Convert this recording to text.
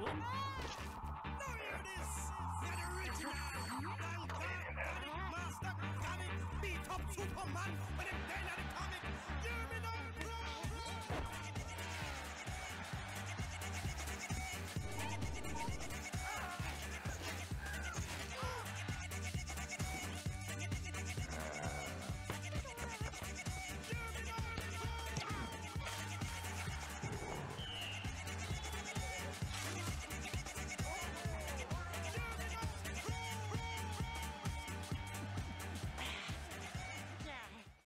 Now hear this. You're the original. Thank God, got it, master, got it. Beat up Superman.